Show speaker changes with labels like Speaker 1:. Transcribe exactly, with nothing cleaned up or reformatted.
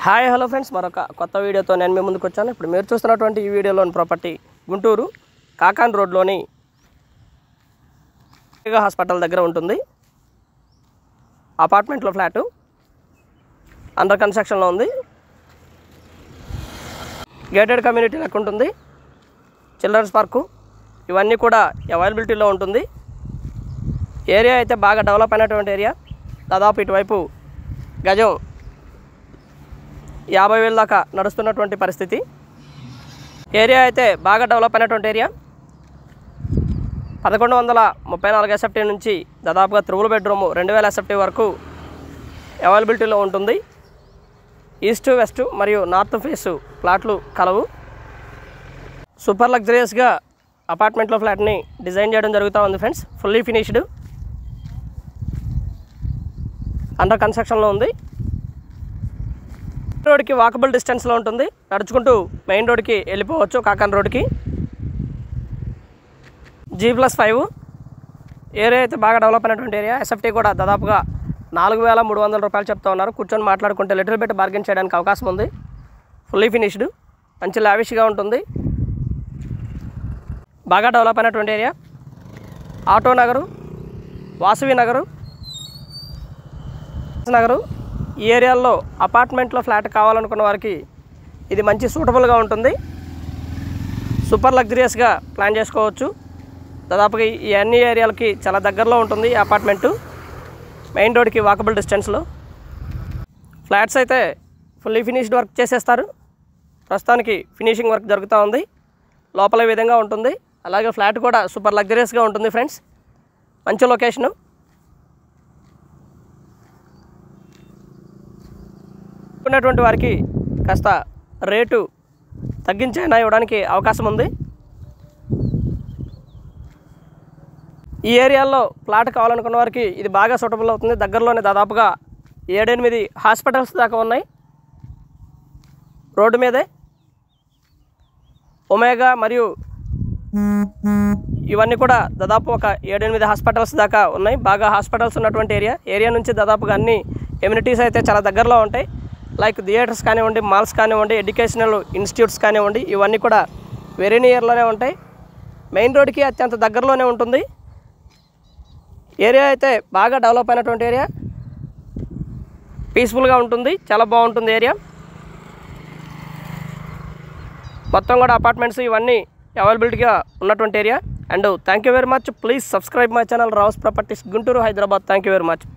Speaker 1: Hi hello friends, మరొక కొత్త వీడియోతో నేను మీ ముందుకు వచ్చాను. ఇప్పుడు మీరు చూస్తున్నటువంటి ఈ వీడియోలోని ప్రాపర్టీ గుంటూరు కాకాన్ రోడ్లోని హాస్పిటల్ దగ్గర ఉంటుంది. అపార్ట్మెంట్లో ఫ్లాటు అండర్ కన్స్ట్రక్షన్లో ఉంది. గేటెడ్ కమ్యూనిటీ లెక్క ఉంటుంది. చిల్డ్రన్స్ పార్కు ఇవన్నీ కూడా అవైలబిలిటీలో ఉంటుంది. ఏరియా అయితే బాగా డెవలప్ అయినటువంటి ఏరియా. దాదాపు ఇటువైపు గజం యాభై వేల దాకా నడుస్తున్నటువంటి పరిస్థితి. ఏరియా అయితే బాగా డెవలప్ అయినటువంటి ఏరియా. పదకొండు వందల ముప్పై నాలుగు ఎస్ఎఫ్టీ నుంచి దాదాపుగా త్రిబుల్ బెడ్రూము రెండు వేల ఎస్ఎఫ్టీ వరకు అవైలబిలిటీలో ఉంటుంది. ఈస్ట్ వెస్ట్ మరియు నార్త్ ఫేసు ప్లాట్లు కలవు. సూపర్ లగ్జరియస్గా అపార్ట్మెంట్లో ఫ్లాట్ని డిజైన్ చేయడం జరుగుతూ ఉంది ఫ్రెండ్స్. ఫుల్లీ ఫినిష్డ్, అండర్ కన్స్ట్రక్షన్లో ఉంది. రోడ్కి వాకబుల్ డిస్టెన్స్లో ఉంటుంది. నడుచుకుంటూ మెయిన్ రోడ్కి వెళ్ళిపోవచ్చు. కాకాన్ రోడ్కి జీ ప్లస్ ఫైవ్ ఏరియా అయితే బాగా డెవలప్ అయినటువంటి ఏరియా. ఎస్ఎఫ్టీ కూడా దాదాపుగా నాలుగు వేల మూడు వందల రూపాయలు చెప్తా ఉన్నారు. కూర్చొని మాట్లాడుకుంటే లిటిల్ బిట్ బార్గెన్ చేయడానికి అవకాశం ఉంది. ఫుల్లీ ఫినిష్డ్, మంచి లావిష్గా ఉంటుంది. బాగా డెవలప్ అయినటువంటి ఏరియా. ఆటో నగరు, వాసవి నగరు నగరు ఈ ఏరియాల్లో అపార్ట్మెంట్లో ఫ్లాట్ కావాలనుకున్న వారికి ఇది మంచి సూటబుల్గా ఉంటుంది. సూపర్ లగ్జరియస్గా ప్లాన్ చేసుకోవచ్చు. దాదాపుగా ఈ అన్ని ఏరియాలకి చాలా దగ్గరలో ఉంటుంది ఈ అపార్ట్మెంటు. మెయిన్ రోడ్కి వాకబుల్ డిస్టెన్స్లో ఫ్లాట్స్ అయితే ఫుల్లీ ఫినిష్డ్ వర్క్ చేసేస్తారు. ప్రస్తుతానికి ఫినిషింగ్ వర్క్ జరుగుతూ ఉంది. లోపల ఈ విధంగా ఉంటుంది. అలాగే ఫ్లాట్ కూడా సూపర్ లగ్జరియస్గా ఉంటుంది ఫ్రెండ్స్. మంచి లొకేషను. ఉన్నటువంటి వారికి కాస్త రేటు తగ్గించైనా ఇవ్వడానికి అవకాశం ఉంది. ఈ ఏరియాలో ప్లాట్ కావాలనుకున్న వారికి ఇది బాగా సూటబుల్ అవుతుంది. దగ్గరలోనే దాదాపుగా ఏడెనిమిది హాస్పిటల్స్ దాకా ఉన్నాయి. రోడ్డు మీదే ఒమేగా మరియు ఇవన్నీ కూడా దాదాపు ఒక ఏడెనిమిది హాస్పిటల్స్ దాకా ఉన్నాయి. బాగా హాస్పిటల్స్ ఉన్నటువంటి ఏరియా. ఏరియా నుంచి దాదాపుగా అన్ని ఎమ్యూనిటీస్ అయితే చాలా దగ్గరలో ఉంటాయి. లైక్ థియేటర్స్ కానివ్వండి, మాల్స్ కానివ్వండి, ఎడ్యుకేషనల్ ఇన్స్టిట్యూట్స్ కానివ్వండి, ఇవన్నీ కూడా వెరీ నియర్లోనే ఉంటాయి. మెయిన్ రోడ్కి అత్యంత దగ్గరలోనే ఉంటుంది. ఏరియా అయితే బాగా డెవలప్ అయినటువంటి ఏరియా. పీస్ఫుల్గా ఉంటుంది, చాలా బాగుంటుంది ఏరియా. మొత్తం కూడా అపార్ట్మెంట్స్ ఇవన్నీ అవైలబిలిటీగా ఉన్నటువంటి area. And thank you very much. Please subscribe my channel Rao's properties Guntur, Hyderabad. Thank you very much.